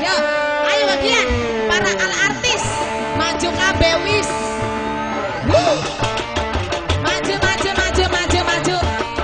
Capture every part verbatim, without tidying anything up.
Yo, ayo bagian para al artis maju kabeh wis. Wuh. Maju maju maju maju maju.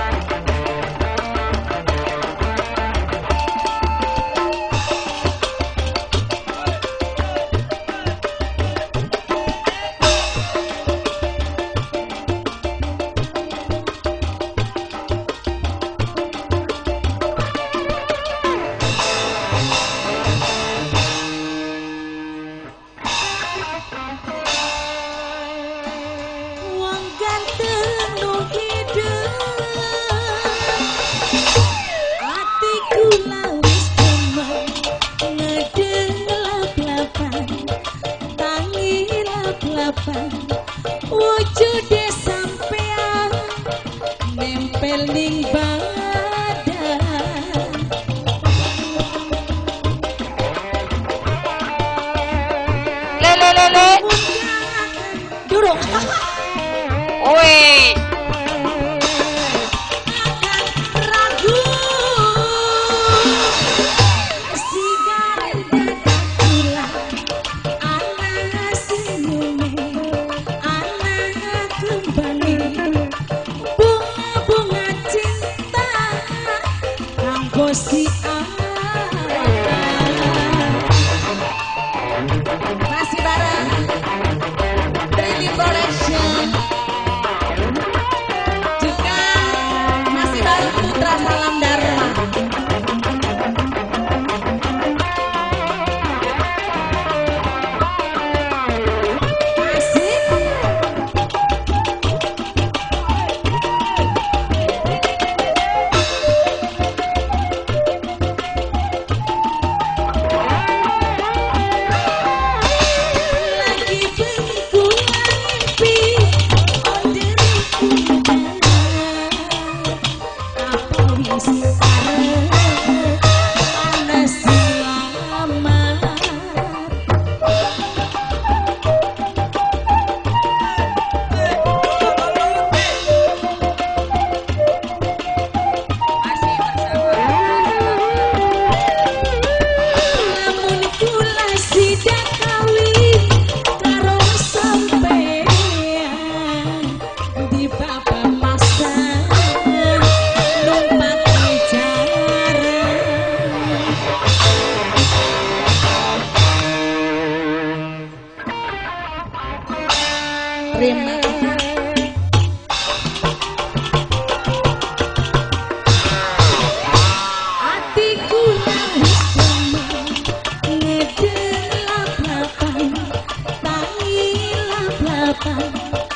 Wong ganteng no hidup, hatiku lawis demam, ngedeng lap-lapan, tangi lap-lapan, wujude sampean nempel ning badan. Le le le le. Durung. Woi. Ragu sigaret dadak anak senyume, anak kembali, bunga-bunga cinta kanggo si masih bareng Prilly Production. Juga masih bareng Putra Salam Dharma. Asik. Lagi bengkulan mimpi onderiku apa wis arep ana selamat. Lamun kula sidak kawin karo sampean di baba masa numpak jaran. Terima hatiku lawis demam, ngedeng lap-lapan, tangi lap-lapan,